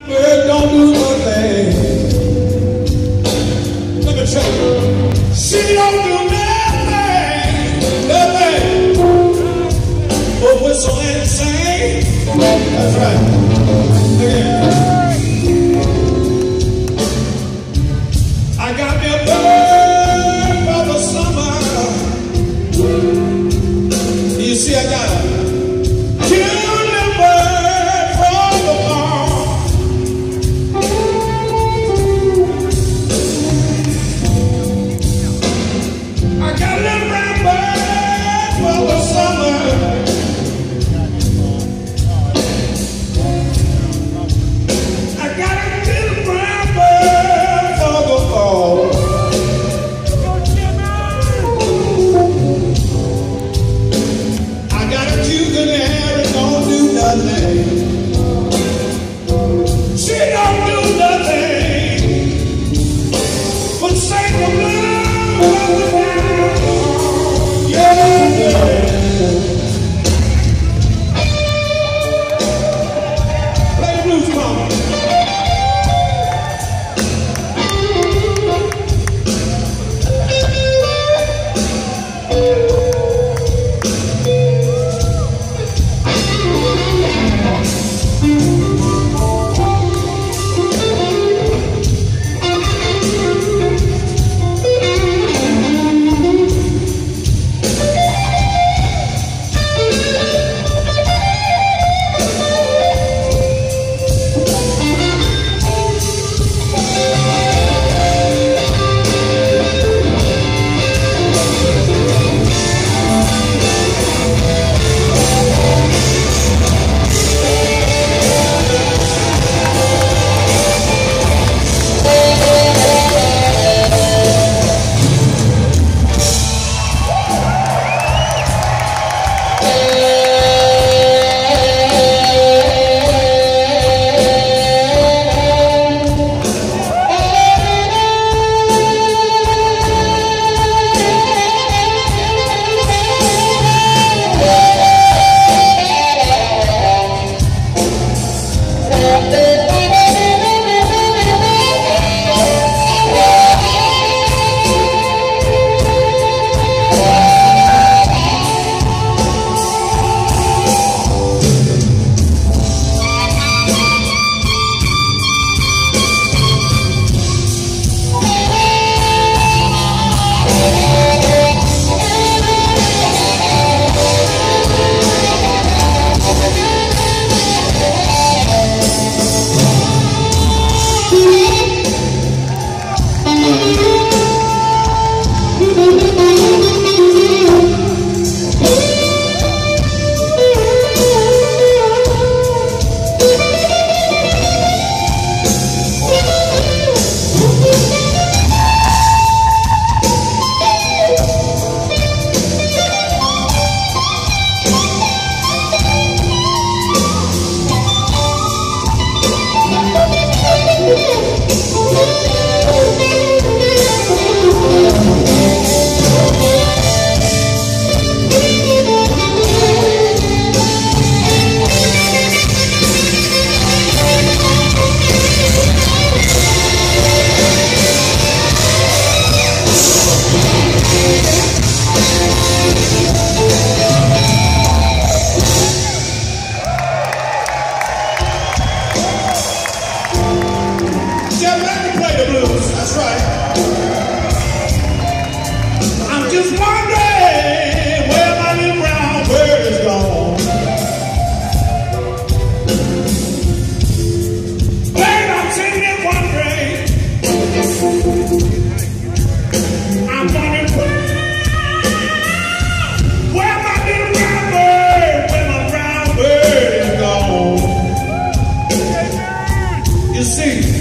Well, don't do nothing. Let me tell you. She don't do nothing. But whistle and sing. That's right. Again. I got me a bird for the summer. You see, I got a cute bird for the fall. I got a little brown bird for the summer. I got a little brown bird for the fall. I got a cute canary, don't do nothing. She don't do nothing but sing the blues. Yeah. Play the blues, mama. That's right. I'm just wondering where my little brown bird is gone. Babe, I'm sitting there wondering. I'm wondering where my little brown bird, where my brown bird is gone. You see.